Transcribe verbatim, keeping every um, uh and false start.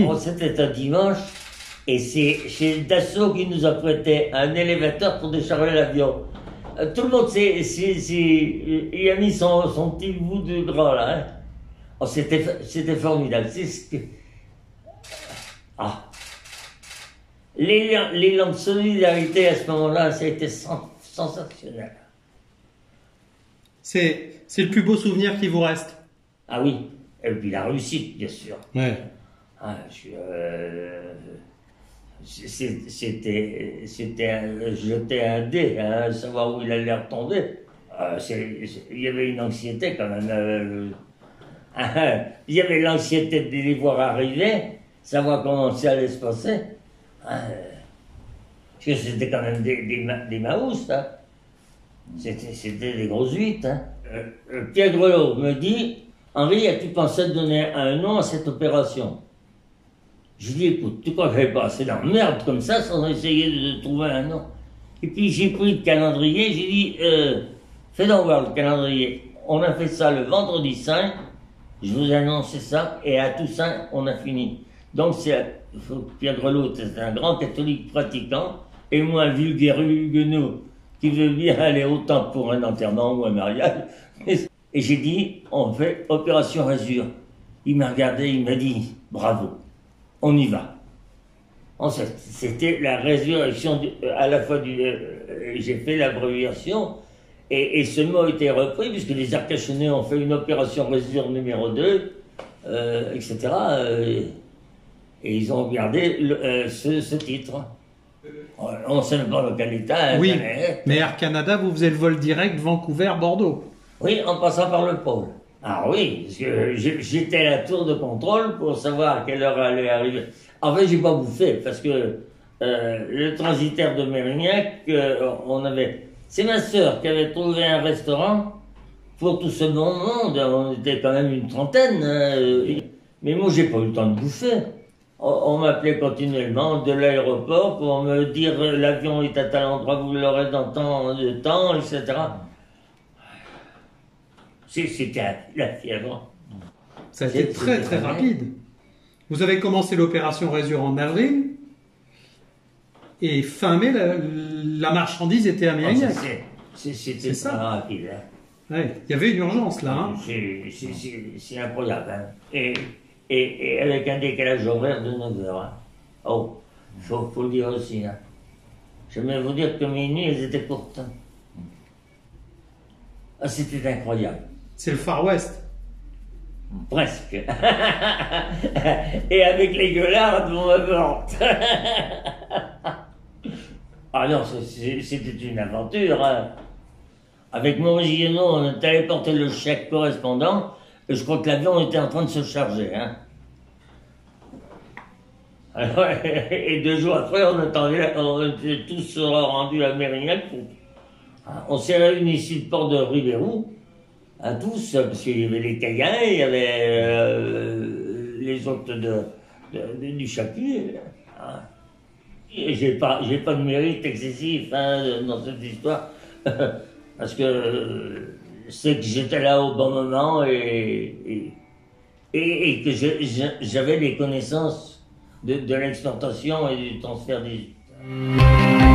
bon, c'était un dimanche, et c'est chez Dassault qui nous a prêté un élévateur pour décharger l'avion. Euh, tout le monde s'est, s'est, s'est, il a mis son, son petit bout de gras là. Hein. Oh, c'était, c'était formidable. C'est ce que... Ah. L'élan, l'élan de solidarité à ce moment-là, ça a été sens, sensationnel. C'est, c'est le plus beau souvenir qui vous reste? Ah oui, et puis la réussite, bien sûr. Ouais. Ah, je, euh, c'était, c'était, jeter un dé, hein, savoir où il allait retomber. Euh, c'est, c'est, il y avait une anxiété quand même. Euh, euh, il y avait l'anxiété de les voir arriver, savoir comment ça allait se passer. Euh, parce que c'était quand même des, des, des maousses, hein. C'était, c'était des grosses huîtres. Hein. Euh, Pierre Grelot me dit, Henri, as-tu pensé de donner un nom à cette opération? Je dis, écoute, tu crois que j'avais pas assez d'emmerde comme ça sans essayer de, de trouver un nom? Et puis j'ai pris le calendrier, j'ai dit, euh, fais donc voir le calendrier. On a fait ça le vendredi saint, je vous ai annoncé ça, et à Toussaint, on a fini. Donc c'est, Pierre Grelot était un grand catholique pratiquant, et moi, un vulgaire huguenot qui veut bien aller autant pour un enterrement ou un mariage. Et j'ai dit, on fait opération Résure. Il m'a regardé, il m'a dit, bravo, on y va. C'était la résurrection du, à la fois du... Euh, j'ai fait l'abréviation, et, et ce mot a été repris, puisque les Arcachonnais ont fait une opération Résure numéro deux, euh, et cetera. Euh, et ils ont gardé le, euh, ce, ce titre. On ne sait même pas dans quel état. Oui, est. mais Air Canada, vous faisiez le vol direct Vancouver-Bordeaux. Oui, en passant par le pôle. Ah oui, parce que j'étais à la tour de contrôle pour savoir à quelle heure allait arriver. En fait, j'ai pas bouffé, parce que euh, le transitaire de Mérignac, euh, on avait... C'est ma sœur qui avait trouvé un restaurant pour tout ce bon monde. On était quand même une trentaine. Hein, mais moi, j'ai pas eu le temps de bouffer. On m'appelait continuellement de l'aéroport pour me dire l'avion est à tel endroit, vous l'aurez dans tant de temps, et cetera. C'était la fièvre. Ça a été très très rapide. Vous avez commencé l'opération Résure en avril, et fin mai, la, la marchandise était à Mérignac. Oh, c'était très rapide. Hein. Ouais. Il y avait une urgence là. Hein. C'est incroyable. Hein. Et, Et, et avec un décalage horaire de neuf heures. Hein. Oh, il faut, faut le dire aussi. Hein. J'aimerais vous dire que mes nuits, elles étaient courtes. Hein. Ah, c'était incroyable. C'est le Far West. Presque. Et avec les gueulards devant ma porte. Ah non, c'était une aventure. Hein. Avec Maurice Guénaud, on est allé porter le chèque correspondant. Et je crois que l'avion était en train de se charger. Hein. Alors, et deux jours après, on attendait, on était tous rendus à Mérignac. On s'est réunis ici le port de Ribérou, hein, tous, parce qu'il y avait les Caïens, il y avait euh, les hôtes de, de, de, du Chapuis. Hein. Et j'ai pas, j'ai pas de mérite excessif hein, dans cette histoire, parce que euh, c'est que j'étais là au bon moment et, et, et, et que j'avais les connaissances de, de l'exportation et du transfert des...